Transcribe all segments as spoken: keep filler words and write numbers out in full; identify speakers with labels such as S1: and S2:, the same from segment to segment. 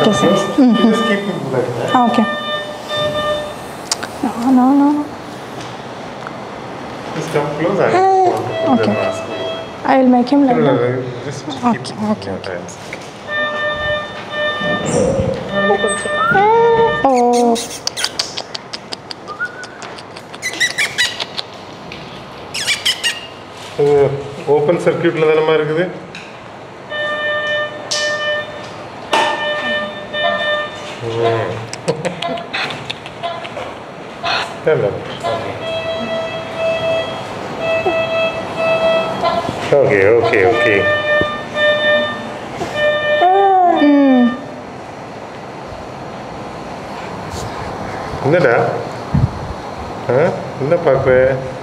S1: Okay, sir. Mm-hmm.
S2: Just keep him like that.
S1: Okay. No, no, no.
S2: Just come close. I want to put
S1: Okay.
S2: the mask.
S1: I will make him like
S2: No, no,
S1: that.
S2: no. Just keep
S1: Okay,
S2: it in
S1: okay,
S2: your
S1: okay.
S2: hands.
S1: Oh.
S2: Open circuit la thanama irukudhu. Hello. Okay, okay, okay.
S1: Mm.
S2: என்னடா? ஆ? என்ன பார்க்குற?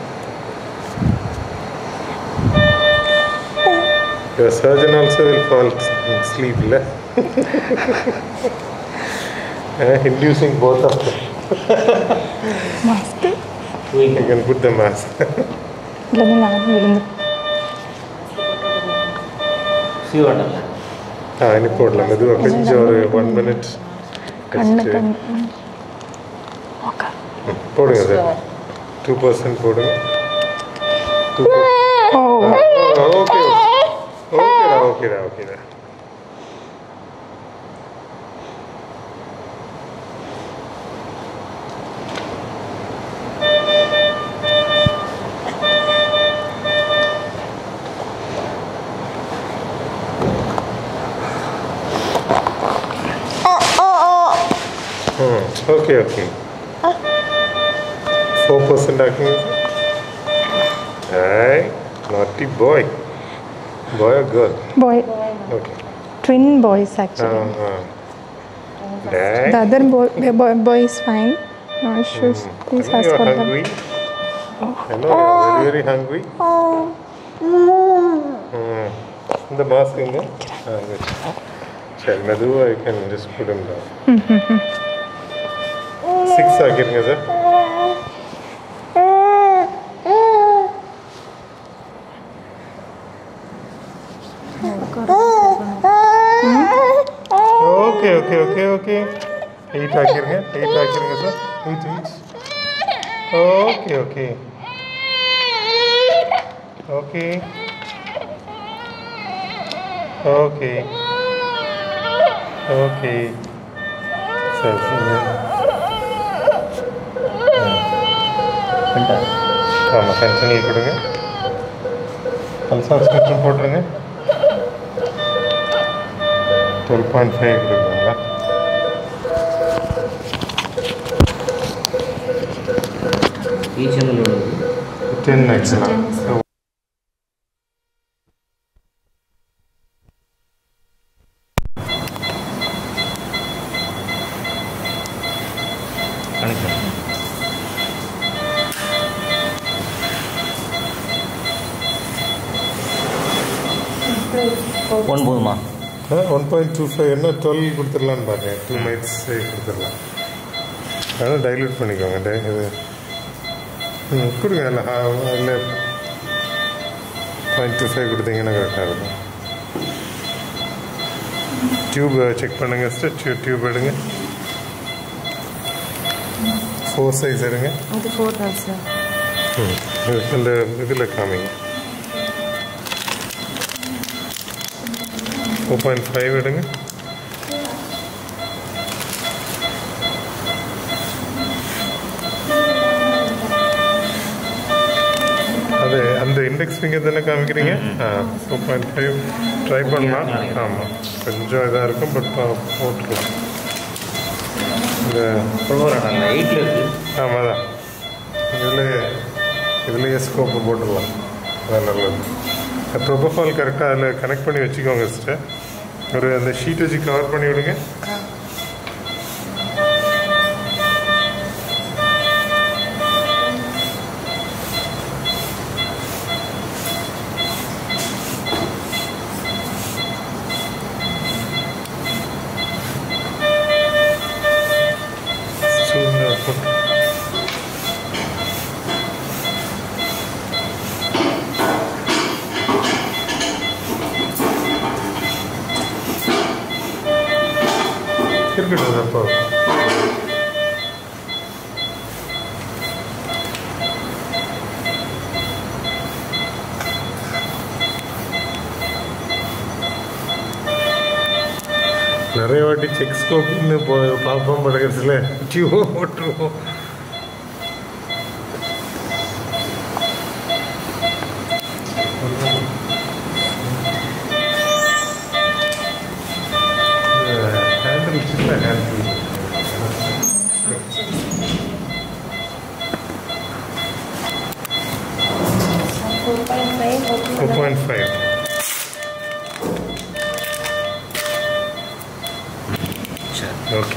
S2: Your surgeon also will fall asleep, la? uh, inducing both of them.
S1: Mask.
S2: You can put the mask.
S1: இல்லைன்னா நான் விழுந்து
S2: ஆ இனி போடலாம் மெதுவாக கொஞ்சம் ஒரு ஒன் மினிட்
S1: கண்ணு கண்ணு ஓகே
S2: போடுங்க சார் டூ பர்சன்ட் போடுங்க டூ
S1: ஓ
S2: ஓகே ஓகேடா ஓகேடா ஓகேடா Okay, okay. Four percent acting. Hey, naughty boy. Boy or girl?
S1: boy
S2: Okay.
S1: twin boys actually
S2: Uh-huh. Dad.
S1: the other boy, boy boy is fine no issues
S2: Mm.
S1: please
S2: I know
S1: ask
S2: you're
S1: for them
S2: hungry. I know you're very, very hungry. Mm. The mask in there? Ah, good. Sure, Madhu, I can just put him down. Six ஆகிருங்க sir okay okay okay okay eight ஆக்கிருங்க eight ஆக்கிருங்க sir eight eight okay okay okay okay okay சரி சரி ஆமாம் continue கொடுங்க pulse oximeter போட்டுருங்க twelve point five கொடுக்குங்களா ten ஆக்சுவலாக
S3: ஒன் போதுமா
S2: ஒன் பாயிண்ட் டூ ஃபைவ் என்ன டுவெல் கொடுத்துடலான்னு பார்க்கேன் டூ மினிட்ஸ் கொடுத்துடலாம் அதனால் டைல்யூட் பண்ணிக்கோங்க டை இது ம் கொடுங்க இல்லை அதில் பாயிண்ட் டூ ஃபைவ் கொடுத்தீங்கன்னா கரெக்டாக இருக்கும் டியூப் செக் பண்ணுங்க சார் டியூ டியூப் எடுங்க ஃபோர் சைஸ் எடுங்க
S1: அது ஃபோர் தான் சார்
S2: ம் இந்த இதில் காமிங்க ஃபோர் பாயிண்ட் ஃபைவ் எடுங்க அது அந்த இண்டெக்ஸ் ஃபிங்கர் தானே காமிக்கிறீங்க ஆ ஃபோர் பாயிண்ட் ஃபைவ் ட்ரை பண்ணலாம் ஆமாம் கொஞ்சம் இதாக இருக்கும் பட் போட்டுக்கலாம் இந்த
S3: எயிட்டில் இருக்குது
S2: ஆமாம் தான் இதில் இதுலேயே ஸ்கோப்பு போட்டுடலாம் அதான் நல்லது ப்ரொபோஃபால் கரெக்டாக அதில் கனெக்ட் பண்ணி வச்சுக்கோங்க சிஸ்டர் ஒரு அந்த ஷீட் வச்சு கவர் பண்ணி விடுங்க இருக்கட்டும் அப்போ. நிறைய வாட்டி செக் ஸ்கோப்னு போ பார்ப்போம் பழகிறதுல டியூபோ போட்டுருவோம். ஹேண்டில் சின்ன handle four point five okay.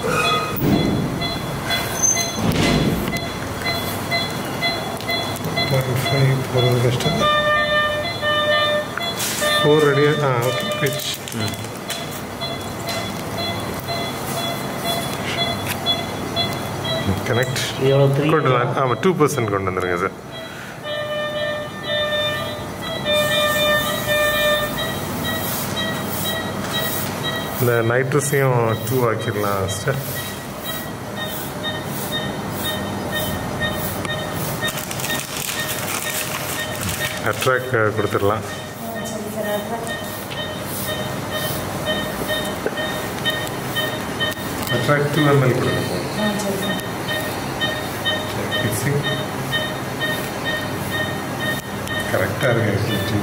S2: Point five போகிறது கஷ்டம். ஃபோர் ரெடியா? ஆ ஓகே பிச். கனெக்ட் கொண்டு வரலாம். ஆமாம் டூ பர்சன்ட் கொண்டு வந்துடுங்க சார். இந்த நைட்ரஸையும் டூ ஆக்கிடலாம் சார். அட்ராக்ட் கொடுத்துடலாம். அட்ராக்ட் டூ எம்எல் கொடுங்க. ஃபிக்ஸிங் கரெக்டாக இருக்கு.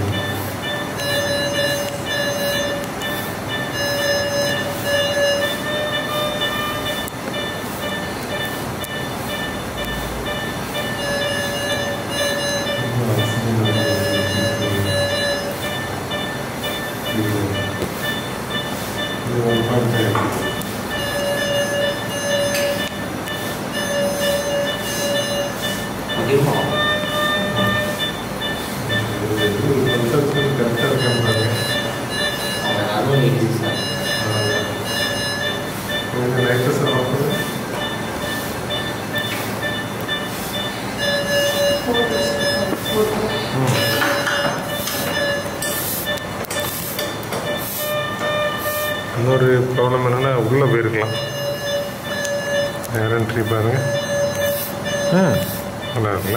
S2: இன்னொரு ப்ராப்ளம் என்னென்னா உள்ளே போயிருக்கலாம். ஏரன்ட்ரி பாருங்க. ம் நல்லா இருக்குல்ல.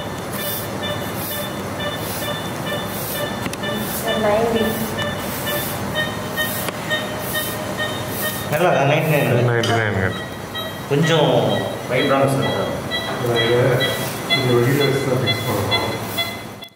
S3: நல்லா நைன்டி நைன்
S2: நைன்டி நைன் கேட்டு
S3: கொஞ்சம் வைப்ரான்ஸ்
S2: இது வெளியில் வச்சு தான் ஃபிக்ஸ் பண்ணணும்.